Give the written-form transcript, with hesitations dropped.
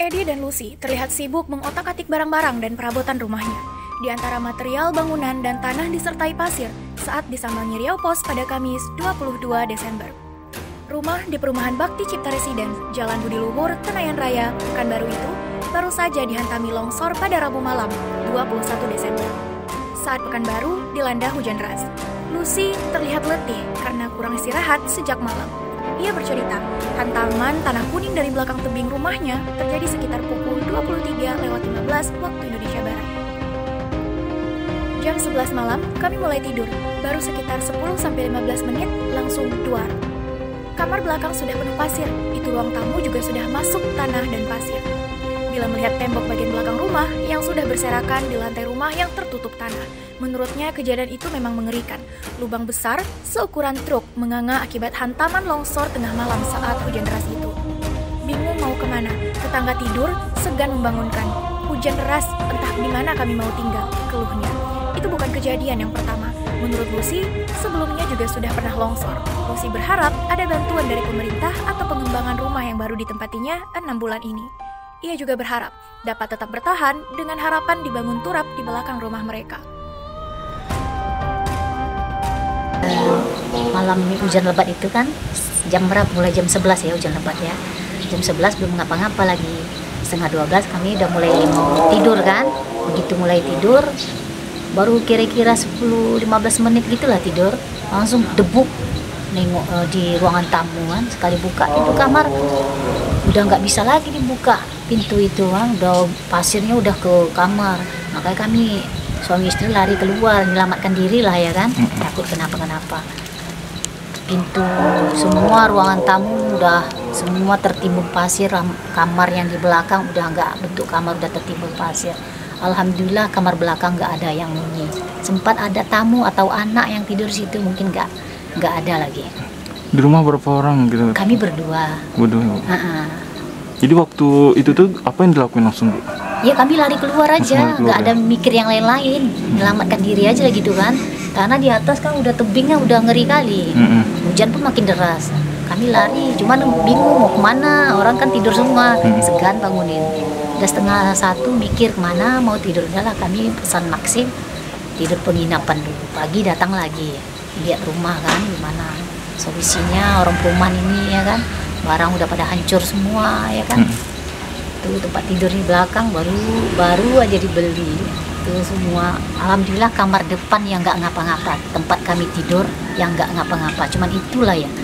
Eddie dan Lucy terlihat sibuk mengotak-atik barang-barang dan perabotan rumahnya. Di antara material bangunan dan tanah disertai pasir saat disambangi Riau Pos pada Kamis 22 Desember. Rumah di perumahan Bakti Cipta Residence, Jalan Budi Luhur, Tenayan Raya, Pekanbaru itu baru saja dihantami longsor pada Rabu malam 21 Desember. Saat Pekanbaru dilanda hujan deras, Lucy terlihat letih karena kurang istirahat sejak malam. Ia bercerita, hantaman tanah kuning dari belakang tebing rumahnya terjadi sekitar pukul 23:15 waktu Indonesia Barat. Jam 11 malam, kami mulai tidur. Baru sekitar 10-15 menit langsung duar. Kamar belakang sudah penuh pasir, itu ruang tamu juga sudah masuk tanah dan pasir. Bila melihat tembok bagian belakang rumah yang sudah berserakan di lantai rumah yang tertutup tanah, menurutnya kejadian itu memang mengerikan. Lubang besar seukuran truk menganga akibat hantaman longsor tengah malam saat hujan deras itu. Bingung mau kemana, tetangga tidur segan membangunkan. Hujan deras, entah di mana kami mau tinggal, keluhnya. Itu bukan kejadian yang pertama. Menurut Lucy, sebelumnya juga sudah pernah longsor. Lucy berharap ada bantuan dari pemerintah atau pengembangan rumah yang baru ditempatinya 6 bulan ini. Ia juga berharap dapat tetap bertahan dengan harapan dibangun turap di belakang rumah mereka. Malam hujan lebat itu kan jam berapa? Mulai jam 11 ya hujan lebat ya. Jam 11 belum ngapa-ngapa lagi. Setengah 12 kami udah mulai mau tidur kan. Begitu mulai tidur, baru kira-kira 10-15 menit gitulah tidur, langsung debuk nengok di ruangan tamu kan. Sekali buka itu kamar udah nggak bisa lagi dibuka pintu itu kan, udah pasirnya udah ke kamar. Makanya kami suami istri lari keluar menyelamatkan diri lah ya kan, takut kenapa-kenapa. Pintu semua ruangan tamu udah semua tertimbun pasir, kamar yang di belakang udah nggak bentuk kamar, udah tertimbun pasir. Alhamdulillah kamar belakang nggak ada yang bunyi. Sempat ada tamu atau anak yang tidur situ, mungkin nggak ada lagi. Di rumah berapa orang gitu? Kami berdua. Jadi waktu itu tuh apa yang dilakuin langsung, Bu? Ya kami lari keluar aja, nggak ada mikir yang lain-lain, menyelamatkan diri aja gitu kan. Karena di atas kan udah tebingnya udah ngeri kali, hujan pun makin deras. Kami lari, cuman bingung mau kemana, orang kan tidur semua, segan bangunin. Udah setengah 1 mikir kemana, mau tidur udahlah kami pesan Maxim, tidur penginapan dulu. Pagi datang lagi, lihat rumah kan gimana solusinya, orang perumahan ini ya kan, barang udah pada hancur semua ya kan. Tuh tempat tidur di belakang baru aja dibeli. Tuh semua, alhamdulillah kamar depan yang nggak ngapa-ngapa, tempat kami tidur yang nggak ngapa-ngapa. Cuman itulah ya,